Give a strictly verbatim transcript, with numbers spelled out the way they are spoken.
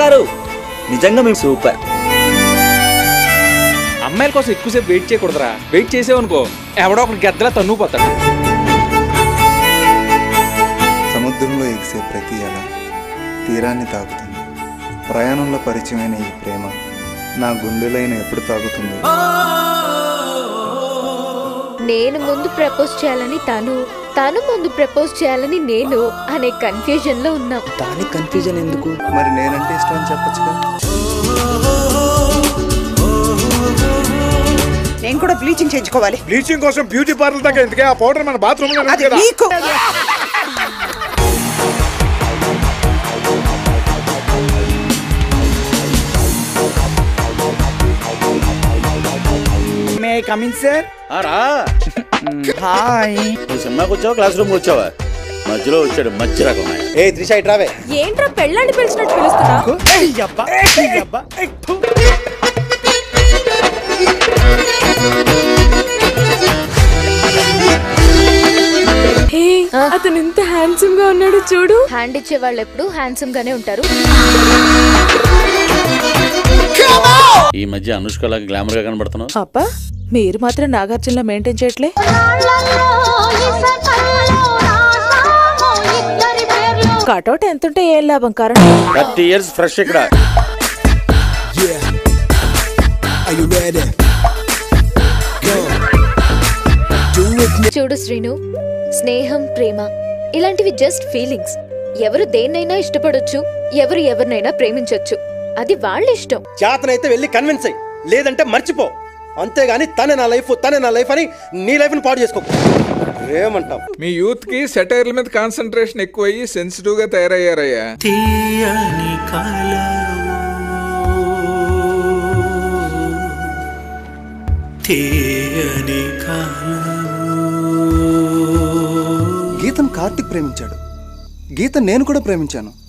గారు నిజంగా మేము సూపర్. అమ్మాయిల కోసం ఎక్కువసేపు వెయిట్ చేయకూడదురా. వెయిట్ చేసేవనుకో ఎవడో ఒకటి గద్దలా తన్నుపోతాడు. సముద్రంలో ఎగిసే ప్రతి అల తీరాన్ని తాకుతుంది. ప్రయాణంలో పరిచయమైన ఈ ప్రేమ నా గుండెలైన ఎప్పుడు తాగుతుంది. నేను ముందు ప్రపోజ్ చేయాలని తను, తను ముందు ప్రపోజ్ చేయాలని నేను అనే కన్ఫ్యూజన్ లో ఉన్నాం. దానికి కన్ఫ్యూజన్ ఎందుకు? మరి నేనంటే ఇష్టం అని చెప్పొచ్చుగా. నేను కూడా బ్లీచింగ్ చేయించుకోవాలి. బ్లీచింగ్ కోసం బ్యూటీ పార్లర్ దాకా ఎందుకే? ఆ పౌడర్ మన బాత్రూమ్ లో ఉంది కదా. May I come in sir? రా. హాయ్. నువ్వు సినిమాకి వచ్చావా క్లాస్ రూమ్ వచ్చావా? మధ్యలో వచ్చాడు మంచి రకం. ఏ త్రిష ఇట్రావే. ఏంట్రా పెళ్ళాన్ని పిలిచినట్టు పిలుస్తున్నా? అతను ఎంత హ్యాండ్సమ్ గా ఉన్నాడు చూడు. హ్యాండ్ ఇచ్చే వాళ్ళు ఎప్పుడు హ్యాండ్సమ్ గానే ఉంటారు. ఈ మధ్య అనుష్కలాగా గ్లామర్ గా కనబడుతున్నావు. అబ్బా మీరు మాత్రం నాగార్జునలా మెయింటైన్ చేయట్లే. కటౌట్ ఎంతుంటే ఏం లాభం? కారణం థర్టీ ఇయర్స్ ఫ్రెష్ ఇక్కడ. చూడు శ్రీను, స్నేహం, ప్రేమ ఇలాంటివి జస్ట్ ఫీలింగ్స్. ఎవరు దేన్నైనా ఇష్టపడొచ్చు, ఎవరు ఎవరినైనా ప్రేమించొచ్చు. అది వాళ్ళ ఇష్టం. చేతనైతే వెళ్ళి కన్విన్స్ అయ్యి, లేదంటే మర్చిపో. అంతేగాని తనే నా లైఫ్ తనే నా లైఫ్ అని నీ లైఫ్ ని పాడు చేసుకో. ఏమంటావు? మీ యూత్ కి సెటైర్ల మీద కాన్సన్ట్రేషన్ ఎక్కువయ్యి సెన్సిటివ్ గా తయారయ్యారయ్యా. గీతను కార్తిక్ ప్రేమించాడు, గీత నేను కూడా ప్రేమించాను.